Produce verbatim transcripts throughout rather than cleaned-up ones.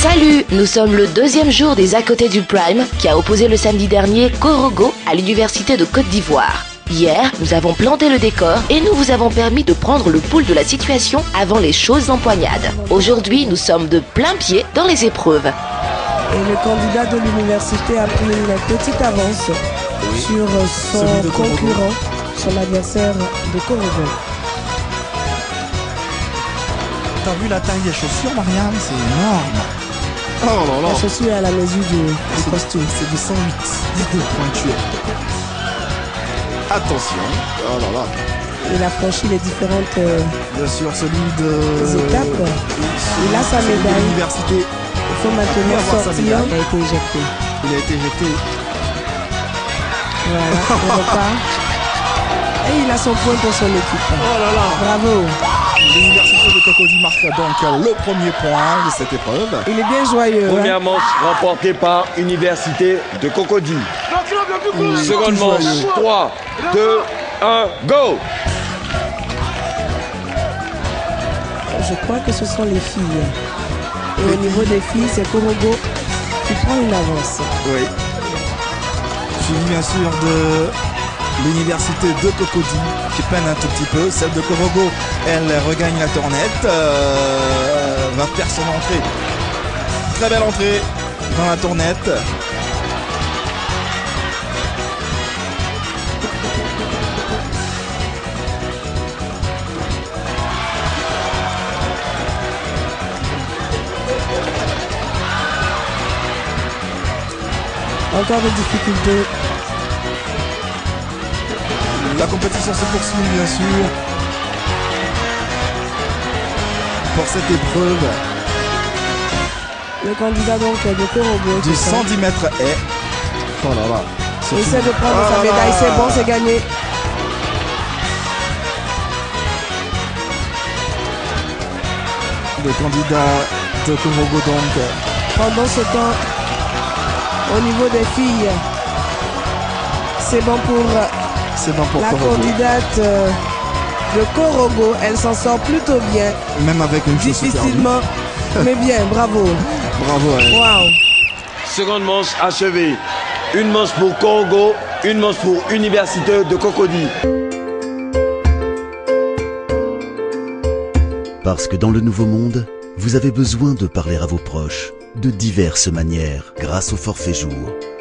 Salut, nous sommes le deuxième jour des À côté du Prime qui a opposé le samedi dernier Korogo à l'Université de Côte d'Ivoire. Hier, nous avons planté le décor et nous vous avons permis de prendre le pouls de la situation avant les choses empoignades. Aujourd'hui, nous sommes de plein pied dans les épreuves. Et le candidat de l'université a pris une petite avance oui. sur son concurrent, son adversaire de Korogo. T'as vu la taille des chaussures, Marianne? C'est énorme. Oh là là. La chaussure est à la mesure du, du costume. C'est du cent huit pointu. Attention. Oh là là. Il a franchi les différentes euh, Bien sûr, celui de... étapes. Il a sa médaille. L'université. Il faut maintenant sortir. Il a été éjecté. Il a été éjecté. Voilà, il repart. Et il a son point pour son équipe. Oh là là. Bravo. L'université de Cocody marque donc le premier point de cette épreuve. Il est bien joyeux. Première hein? manche remportée par Université de Cocody. Mmh, Seconde manche, joyeux. trois, deux, un, go! Je crois que ce sont les filles. Et au niveau des filles, c'est Korogo qui prend une avance. Oui. Suivi bien sûr de l'université de Cocody qui peine un tout petit peu. Celle de Korogo, elle regagne la tournette, euh, va faire son entrée. Très belle entrée dans la tournette. Encore des difficultés. La compétition se poursuit bien sûr pour cette épreuve. Le candidat donc de Korogo du cent dix mètres est. Oh là là. Il essaie de prendre oh sa médaille, c'est bon, c'est gagné. Le candidat de Korogo donc. Pendant ce temps, au niveau des filles, c'est bon pour. C'est bon pour la Korogo. candidate euh, de Korogo, elle s'en sort plutôt bien. Même avec une chaussure difficilement, mais bien, bravo. Bravo à elle. Wow. Seconde manche achevée. Une manche pour Korogo, une manche pour Université de Cocody. Parce que dans le nouveau monde, vous avez besoin de parler à vos proches de diverses manières grâce au forfait jour.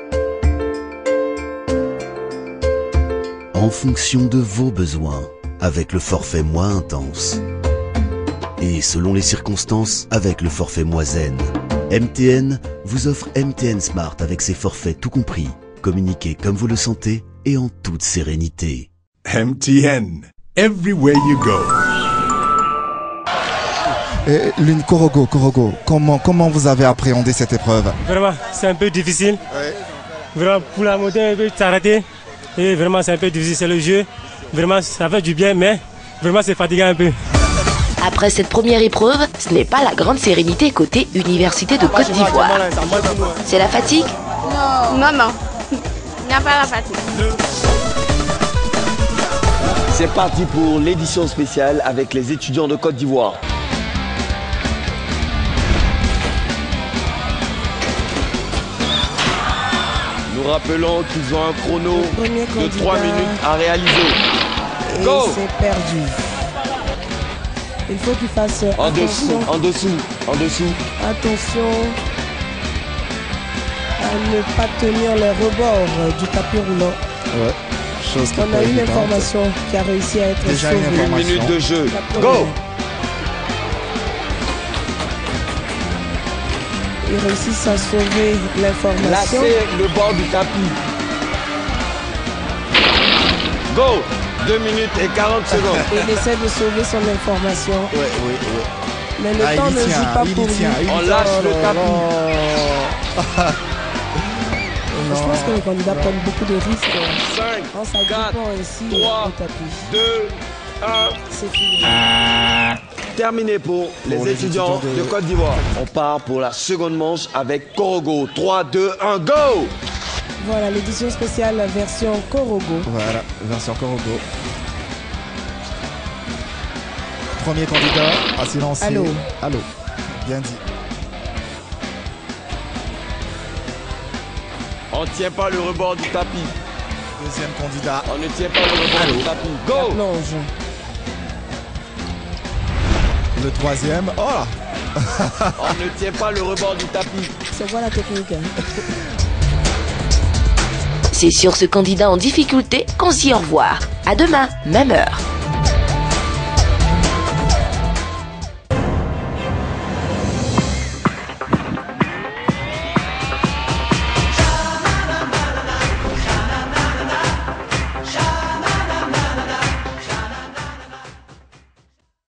En fonction de vos besoins, avec le forfait moins intense. Et selon les circonstances, avec le forfait moins zen. M T N vous offre M T N Smart avec ses forfaits tout compris. Communiquez comme vous le sentez et en toute sérénité. M T N, everywhere you go. Et l'une Korogo, Korogo, comment, comment vous avez appréhendé cette épreuve? Vraiment, c'est un peu difficile. Ouais. Vraiment, pour la montée, un peu s'arrêter. Et vraiment, c'est un peu difficile, c'est le jeu. Vraiment, ça fait du bien, mais vraiment, c'est fatigant un peu. Après cette première épreuve, ce n'est pas la grande sérénité côté Université de Côte d'Ivoire. C'est la fatigue? Non, non, non. Il n'y a pas la fatigue. C'est parti pour l'édition spéciale avec les étudiants de Côte d'Ivoire. Nous rappelons qu'ils ont un chrono de trois minutes à réaliser. Et Go! c'est perdu. Il faut qu'il fasse En attention. dessous, en dessous, en dessous. Attention à ne pas tenir les rebords du tapis roulant. Ouais. Chose qui On a peut une évidente. information qui a réussi à être Déjà sauvée. une Une minute de jeu. La Go! première. Ils réussissent à sauver l'information. Lacez le bord du tapis. Go! deux minutes et quarante secondes. Il essaie de sauver son information. Ouais, oui, oui. Mais le Ah, temps il ne y tient, joue pas il y pour lui. tient, il y On tient. lâche le Oh là tapis. là. Je pense que les candidats prennent beaucoup de risques cinq, en s'agrippant ainsi trois, au tapis. deux, un. C'est fini. Terminé pour les Pour les étudiants étudiants de... de Côte d'Ivoire. On part pour la seconde manche avec Korogo. trois, deux, un, go! Voilà l'édition spéciale version Korogo. Voilà, version Korogo. Premier candidat à silencier. Allô. Allô. Bien dit. On ne tient pas le rebord du tapis. Deuxième candidat. On ne tient pas le rebord Allô. du tapis. La Go! plonge. Le troisième. Oh là. On ne tient pas le rebord du tapis. C'est quoi la technique? C'est sur ce candidat en difficulté qu'on se dit au revoir. À demain, même heure.